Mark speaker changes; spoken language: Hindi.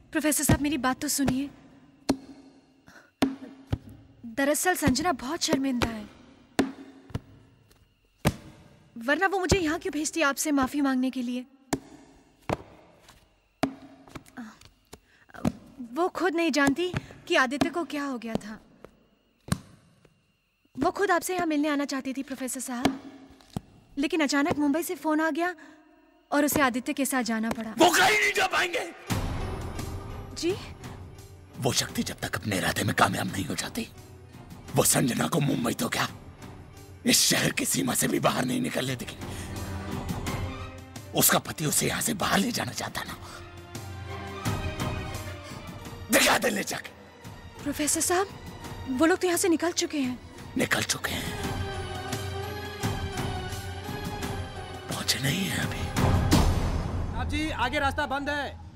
Speaker 1: प्रोफेसर साहब मेरी बात तो सुनिए। दरअसल संजना बहुत शर्मिंदा है, वरना वो मुझे यहाँ क्यों भेजती आपसे माफी मांगने के लिए। वो खुद नहीं जानती कि आदित्य को क्या हो गया था। वो खुद आपसे यहाँ मिलने आना चाहती थी प्रोफेसर साहब, लेकिन अचानक मुंबई से फोन आ गया और उसे आदित्य के साथ जाना पड़ा।
Speaker 2: वो कहीं नहीं जा पाएंगे।
Speaker 1: जी?
Speaker 2: वो शक्ति जब तक अपने इरादे में कामयाब नहीं हो जाती, वो संजना को मुंबई तो क्या, इस शहर की सीमा से भी बाहर नहीं निकलने देगी। उसका पति उसे यहां से बाहर ले जाना चाहता ना। दिखा दे ले जाके।
Speaker 1: प्रोफेसर साहब, वो लोग तो यहाँ से निकल चुके हैं।
Speaker 2: निकल चुके हैं, पहुंचे नहीं है अभी।
Speaker 3: जी आगे रास्ता बंद है।